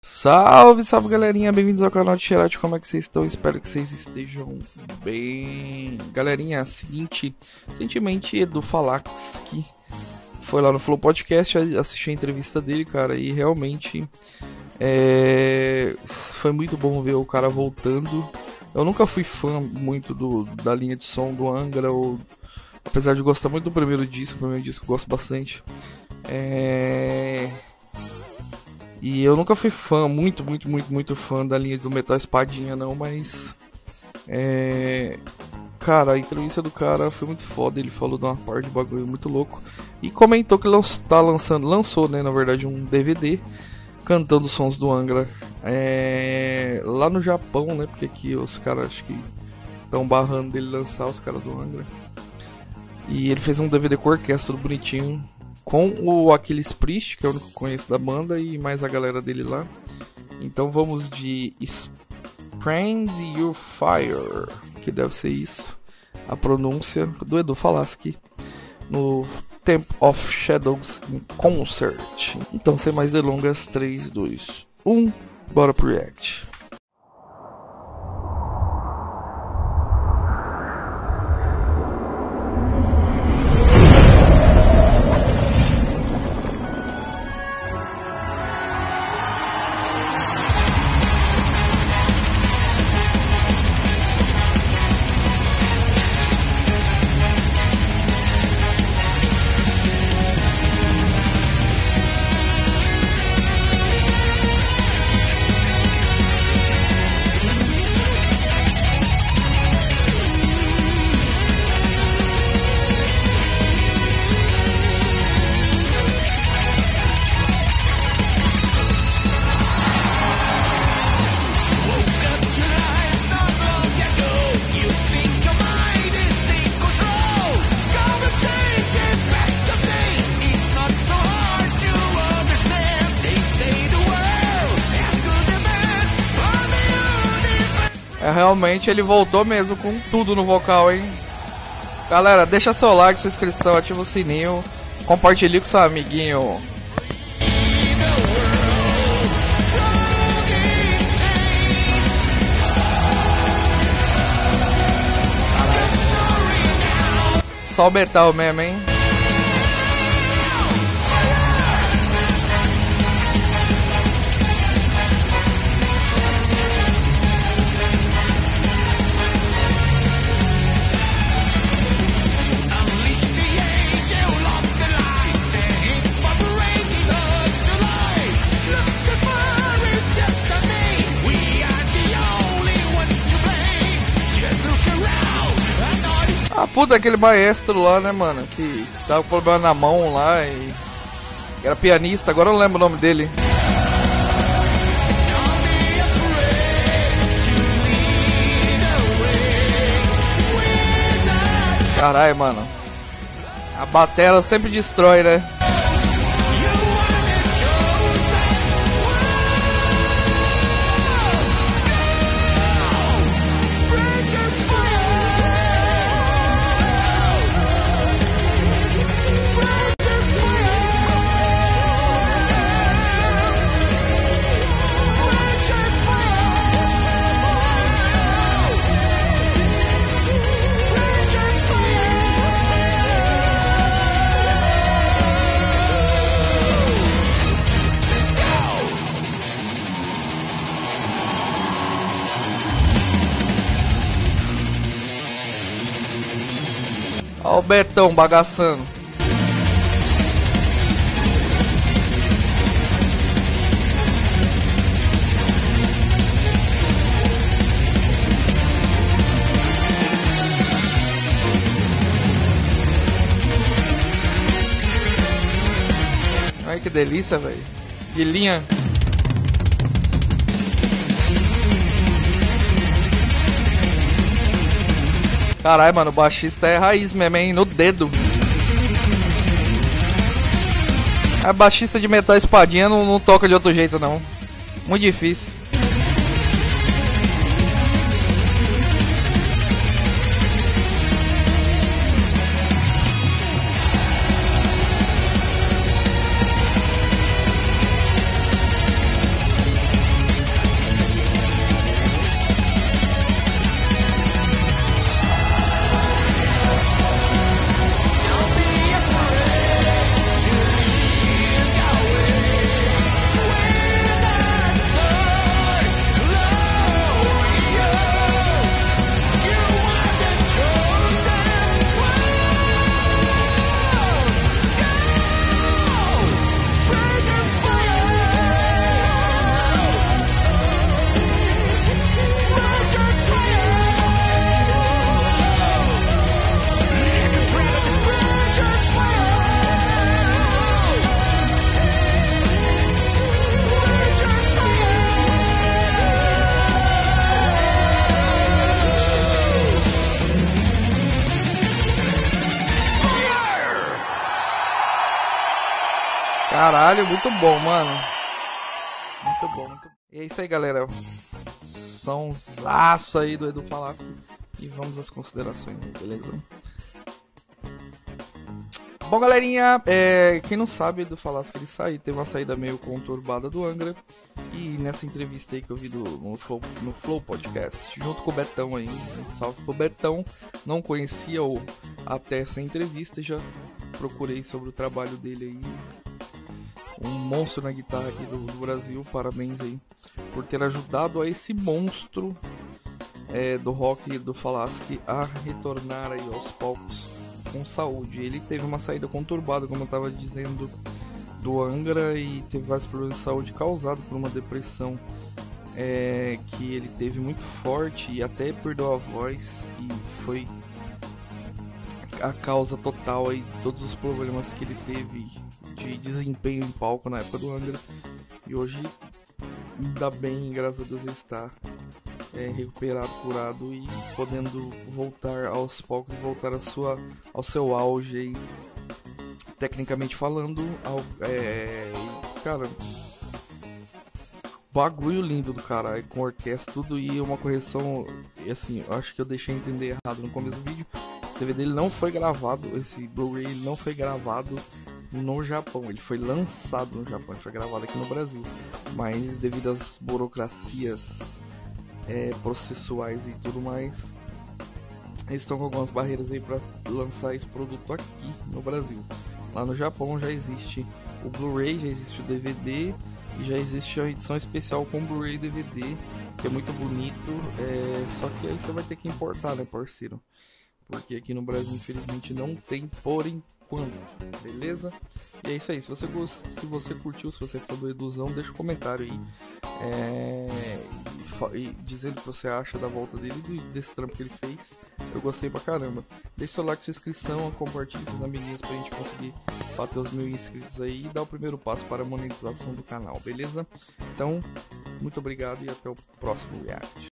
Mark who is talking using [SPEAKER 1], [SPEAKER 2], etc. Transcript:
[SPEAKER 1] Salve, salve galerinha, bem-vindos ao canal de Xerath, como é que vocês estão? Espero que vocês estejam bem. Galerinha, seguinte, recentemente Edu Falaschi foi lá no Flow Podcast, assisti a entrevista dele, cara, e realmente foi muito bom ver o cara voltando. Eu nunca fui fã muito da linha de som do Angra, apesar de gostar muito do primeiro disco eu gosto bastante. E eu nunca fui fã, muito fã da linha do Metal Espadinha não, mas cara, a entrevista do cara foi muito foda, ele falou de uma parte de bagulho muito louco e comentou que lançou, né, na verdade, um DVD cantando os sons do Angra lá no Japão, né, porque aqui os caras acho que estão barrando dele lançar, os caras do Angra. E ele fez um DVD com orquestra bonitinho, com o Aquiles Priest, que é o único que conheço da banda, e mais a galera dele lá. Então vamos de Spraying Your Fire, que deve ser isso, a pronúncia do Edu Falaschi, no Temple of Shadows in Concert. Então, sem mais delongas, 3, 2, 1, bora pro react. Realmente ele voltou mesmo com tudo no vocal, hein? Galera, deixa seu like, sua inscrição, ativa o sininho, compartilhe com seu amiguinho. Só o metal mesmo, hein? Puta, aquele maestro lá, né, mano, que tava com problema na mão lá e era pianista, agora eu não lembro o nome dele. Caralho, mano, a bateria sempre destrói, né? Olha o Betão bagaçando. Ai, que delícia, velho. Que linha. Caralho, mano, o baixista é raiz mesmo, hein? No dedo. A baixista de Metal Espadinha não toca de outro jeito, não. Muito difícil. Caralho, muito bom, mano. Muito bom, muito bom. E é isso aí, galera. Sonsaço aí do Edu Falaschi. E vamos às considerações, beleza? Bom, galerinha, quem não sabe, Edu Falaschi, ele teve uma saída meio conturbada do Angra. E nessa entrevista aí que eu vi no Flow Podcast, junto com o Betão aí, um salve pro Betão. Não conhecia até essa entrevista, já procurei sobre o trabalho dele aí. Um monstro na guitarra aqui do Brasil, parabéns aí por ter ajudado a esse monstro do rock do Falaschi a retornar aí aos palcos com saúde. Ele teve uma saída conturbada, como eu estava dizendo, do Angra, e teve vários problemas de saúde causados por uma depressão que ele teve muito forte, e até perdeu a voz, e foi a causa total aí de todos os problemas que ele teve de desempenho em palco na época do Angra. E hoje, ainda bem, graças a Deus, ele está recuperado, curado e podendo voltar aos palcos e voltar ao seu auge aí, tecnicamente falando. Cara, bagulho lindo do caralho, com orquestra, tudo, e uma correção, e assim, eu acho que eu deixei entender errado no começo do vídeo. Esse DVD dele não foi gravado, esse Blu-ray não foi gravado no Japão, ele foi lançado no Japão, ele foi gravado aqui no Brasil, mas devido às burocracias processuais e tudo mais, eles estão com algumas barreiras aí para lançar esse produto aqui no Brasil. Lá no Japão já existe o Blu-ray, já existe o DVD e já existe a edição especial com Blu-ray e DVD, que é muito bonito, só que aí você vai ter que importar, né, parceiro? Porque aqui no Brasil, infelizmente, não tem por enquanto, beleza? E é isso aí, se você curtiu, se você for do Eduzão, deixa um comentário aí e dizendo o que você acha da volta dele e desse trampo que ele fez. Eu gostei pra caramba. Deixa seu like, sua inscrição, compartilhe com os amiguinhos pra gente conseguir bater os 1000 inscritos aí e dar o primeiro passo para a monetização do canal, beleza? Então, muito obrigado e até o próximo react.